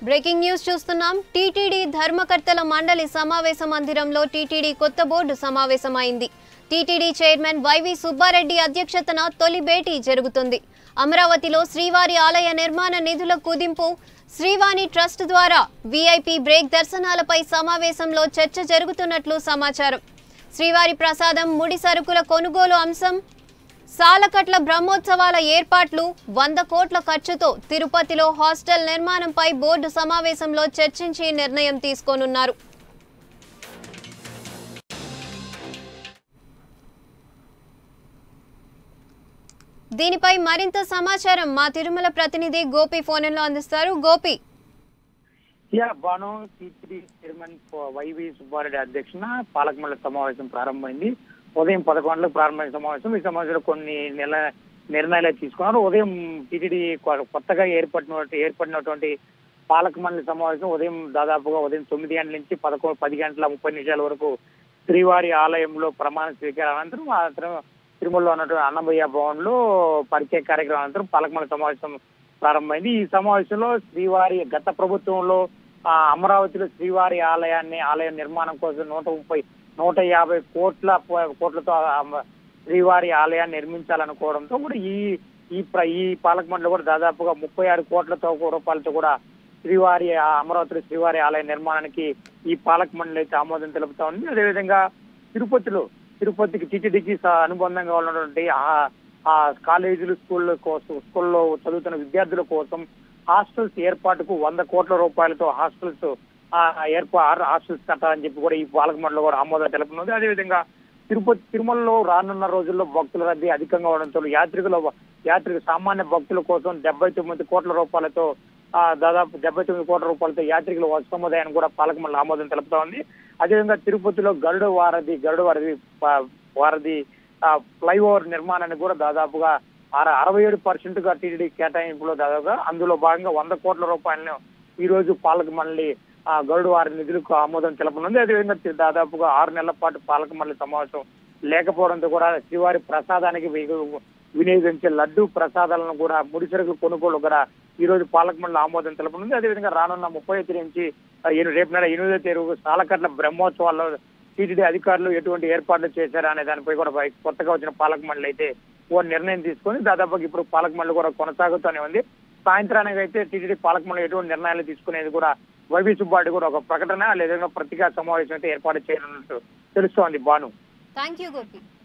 Breaking news చూస్తున్నాం. TTD ధర్మకర్తల మండలి సమావేశ మందిరంలో టీటీడీ కొత్త బోర్డు సమావేశమైంది. టీటీడీ చైర్మన్ వైవి సుబ్బారెడ్డి అధ్యక్షతన తొలి భేటీ జరుగుతుంది. అమరావతిలో శ్రీవారి ఆలయ నిర్మాణ నిధుల కుదింపు, శ్రీవాణి ట్రస్ట్ ద్వారా వీఐపీ బ్రేక్ దర్శనాలపై సమావేశంలో చర్చ జరుగుతున్నట్లు సమాచారం. శ్రీవారి ప్రసాదం, ముడి సరుకుల కొనుగోలు అంశం, సాలకట్ల బ్రహ్మోత్సవాల ఏర్పాట్లు, 100 కోట్ల ఖర్చుతో తిరుపతిలో హాస్టల్ నిర్మాణంపై బోర్డు సమావేశంలో చర్చించి నిర్ణయం తీసుకోనున్నారు. దీనిపై మరింత సమాచారం మా తిరుమల ప్రతినిధి గోపి ఫోన్లో అందిస్తారు. గోపి, బాను టీటీడీ చైర్మన్ వైవి సుబ్బారెడ్డి అధ్యక్షన పాలక మండలి సమావేశం ప్రారంభమైంది. ఉదయం 11 గంటలకు ప్రారంభమైన సమావేశం. ఈ సమావేశంలో కొన్ని నిర్ణయాలు తీసుకున్నారు. ఉదయం టీటీడీ కొత్తగా ఏర్పడినటువంటి పాలక మండలి సమావేశం దాదాపుగా ఉదయం 9 గంటల నుంచి 10 గంటల 30 నిమిషాల వరకు శ్రీవారి ఆలయంలో ప్రమాణ స్వీకారం అనంతరం తిరుమలలో ఉన్నటువంటి అన్నమయ్య భవన్ లో పరిచయ కార్యక్రమం అనంతరం పాలక మండలి సమావేశం ప్రారంభమైంది. ఈ సమావేశంలో శ్రీవారి గత ప్రభుత్వంలో అమరావతిలో శ్రీవారి ఆలయ నిర్మాణం కోసం 150 కోట్లతో శ్రీవారి ఆలయాన్ని నిర్మించాలనుకోవడంతో కూడా ఈ పాలక మండలి కూడా దాదాపుగా 36 కోట్ల రూపాయలతో కూడా అమరావతిలో శ్రీవారి ఆలయ నిర్మాణానికి ఈ పాలక మండలి అయితే ఆమోదం తెలుపుతా ఉంది. అదేవిధంగా తిరుపతికి టీటీడీకి అనుబంధంగా ఉన్నటువంటి కాలేజీలు, స్కూల్లో చదువుతున్న విద్యార్థుల కోసం హాస్టల్స్ ఏర్పాటుకు 100 కోట్ల రూపాయలతో హాస్టల్స్ కట్టాలని చెప్పి కూడా ఈ పాలక మండలి కూడా ఆమోదం తెలుపుతుంది. అదేవిధంగా తిరుమలలో రానున్న రోజుల్లో భక్తుల రద్దీ అధికంగా ఉండడంతో సామాన్య భక్తుల కోసం 79 కోట్ల రూపాయలతో దాదాపు 79 కోట్ల రూపాయలతో యాత్రికుల సముదాయాన్ని కూడా పాలక మండలి ఆమోదం తెలుపుతా ఉంది. అదేవిధంగా తిరుపతిలో గరుడ వారధి ఫ్లైఓవర్ నిర్మాణాన్ని కూడా దాదాపుగా 67% టీటీడీ కేటాయింపులో దాదాపుగా అందులో భాగంగా 100 కోట్ల రూపాయలను ఈ రోజు పాలక మండలి గరుడ వారధి నిధులకు ఆమోదం తెలుపనుంది. అదేవిధంగా దాదాపుగా 6 నెలల పాటు పాలక మండలి సమావేశం లేకపోవడంతో కూడా శ్రీవారి ప్రసాదానికి వినియోగించే లడ్డు ప్రసాదాలను కూడా ముడి సరుకుల కొనుగోలు కూడా ఈ రోజు పాలక మండలి ఆమోదం తెలుపనుంది. అదేవిధంగా రానున్న 30 నుంచి రేపు నెల 8వ తేదీ సాలకట్ల బ్రహ్మోత్సవాల్లో టీటీడీ అధికారులు ఎటువంటి ఏర్పాట్లు చేశారా అనే దానిపై కూడా కొత్తగా వచ్చిన పాలక మండలి అయితే ఓ నిర్ణయం తీసుకొని దాదాపుగా ఇప్పుడు పాలక మండలి కూడా కొనసాగుతూనే ఉంది. సాయంత్రానికి అయితే టీటీడీ పాలక మండలి ఎటువంటి నిర్ణయాలు తీసుకునేది కూడా వైవి సుబ్బారెడ్డి కూడా ఒక ప్రకటన లేదా పత్రికా సమావేశం అయితే ఏర్పాటు చేయనున్నట్టు తెలుస్తోంది. Bhanu, thank you Gopi.